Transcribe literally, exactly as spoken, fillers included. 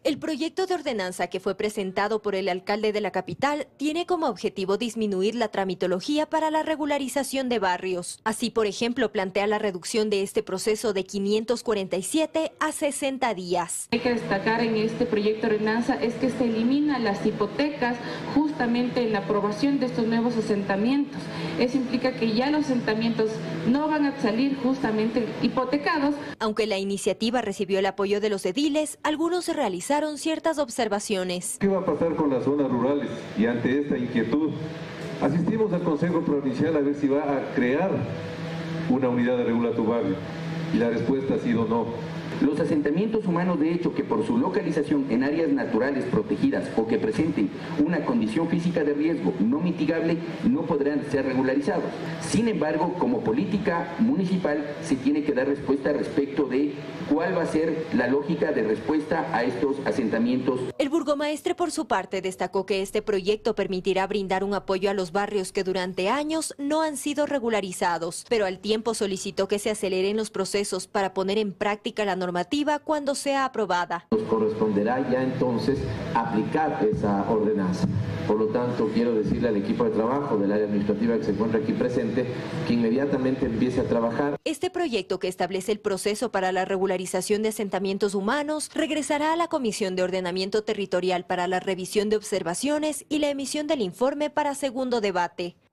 El proyecto de ordenanza que fue presentado por el alcalde de la capital tiene como objetivo disminuir la tramitología para la regularización de barrios. Así, por ejemplo, plantea la reducción de este proceso de quinientos cuarenta y siete a sesenta días. Hay que destacar en este proyecto de ordenanza es que se elimina las hipotecas justamente en la aprobación de estos nuevos asentamientos. Eso implica que ya los asentamientos no van a salir justamente hipotecados. Aunque la iniciativa recibió el apoyo de los ediles, algunos se realizaron ciertas observaciones. ¿Qué va a pasar con las zonas rurales? Y ante esta inquietud, asistimos al Consejo Provincial a ver si va a crear una unidad de regula tu barrio. Y la respuesta ha sido no. Los asentamientos humanos, de hecho, que por su localización en áreas naturales protegidas o que presenten una condición física de riesgo no mitigable, no podrán ser regularizados. Sin embargo, como política municipal, se tiene que dar respuesta respecto de cuál va a ser la lógica de respuesta a estos asentamientos. El burgomaestre, por su parte, destacó que este proyecto permitirá brindar un apoyo a los barrios que durante años no han sido regularizados, pero al tiempo solicitó que se aceleren los procesos para poner en práctica la normativa cuando sea aprobada. Nos corresponderá ya entonces aplicar esa ordenanza. Por lo tanto, quiero decirle al equipo de trabajo del área administrativa que se encuentra aquí presente que inmediatamente empiece a trabajar. Este proyecto, que establece el proceso para la regularización de asentamientos humanos, regresará a la Comisión de Ordenamiento Territorial para la revisión de observaciones y la emisión del informe para segundo debate.